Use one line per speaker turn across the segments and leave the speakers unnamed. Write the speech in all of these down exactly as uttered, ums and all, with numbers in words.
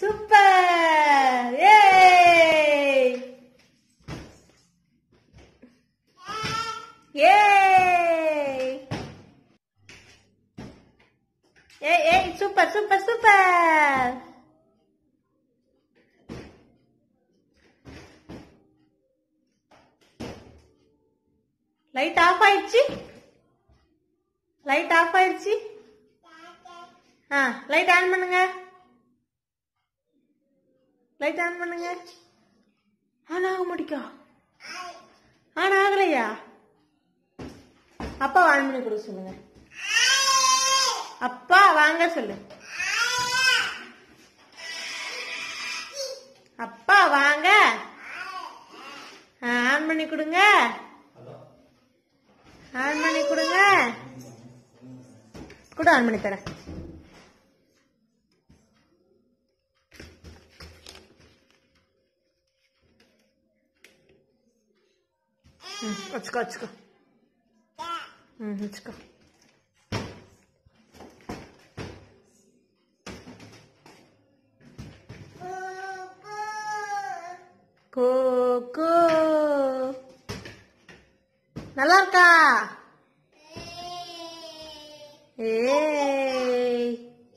super ஏய் ஏய் ஏய் ஏய் super super super light off ஆயிடுச்சு லைட் ஆஃப் ஆயிடுச்சு ஆ லைட் ஆன் பண்ணுங்க லைட் ஆன் பண்ணுங்க ஆன் ஆக மாட்டிக்கா ஆன் ஆகலையா அப்பா ஆன் பண்ணி கொடுக்க சொல்லுங்க அப்பா வாங்க சொல்லு அப்பா வாங்க ஆன் பண்ணி கொடுங்க ஆன் பண்ணி கொடுங்க கூட ஆன் பண்ணி தரேன் வச்சுக்கோ வச்சுக்கோ ம் வச்சுக்கோ கோகோ நல்லா இருக்கா ஏய்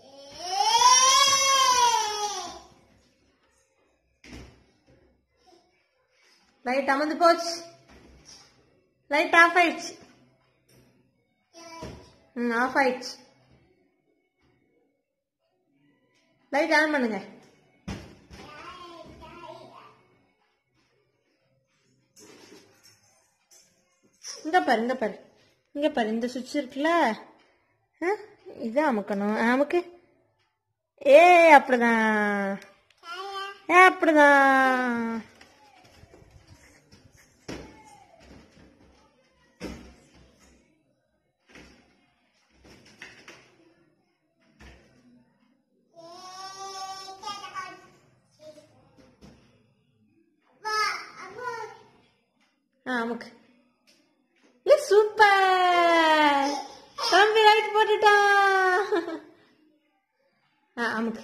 லைட் அமர்ந்து போச்சு லைட் ஆஃப் ஆயிடுச்சு ம் ஆஃப் ஆயிடுச்சு லைட் ஆன் பண்ணுங்க இங்க பாரு இங்க பாரு இங்க பாரு இந்த சுவிட்ச் இருக்குல்ல இது அமுக்கணும் அமுக்கு ஏ அப்படிதான் ஏ அப்படிதான் அமுக்கு சூப்பர் தம்பி லைட் போட்டுட்டான் அமுக்கு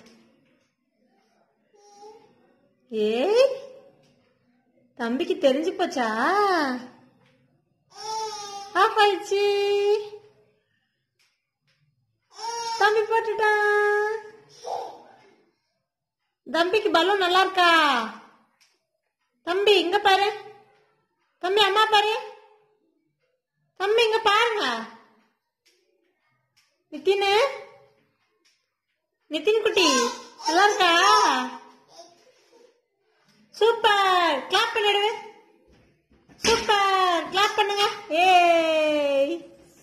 ஏய் தம்பிக்கு தெரிஞ்சு போச்சா ஆஃப் ஆயிடுச்சு தம்பி போட்டுட்டான் தம்பிக்கு பலூன் நல்லா இருக்கா தம்பி இங்க பாரு தம்பி அம்மா பாரு தம்பி இங்க பாருங்க நித்தின் நித்தின் குட்டி நல்லா இருக்கா சூப்பர் கிளாப் பண்ணிடுங்க சூப்பர் கிளாப் பண்ணுங்க ஏய்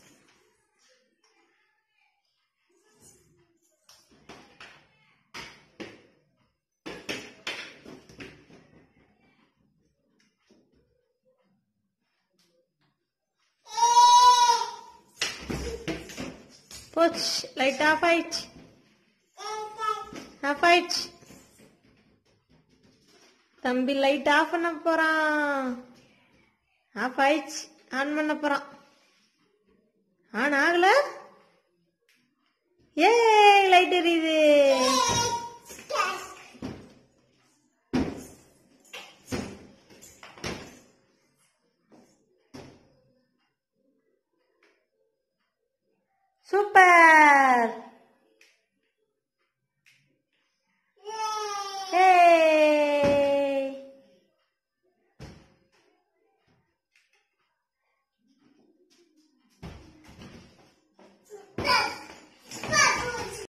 போச்சு லைட் ஆஃப் ஆயிடுச்சு ஆஃப் ஆயிடுச்சு தம்பி லைட் ஆஃப் பண்ண போறான் ஆஃப் ஆயிடுச்சு ஆன் பண்ண போறான் ஆன் ஆகல ஏ லைட் எரியுது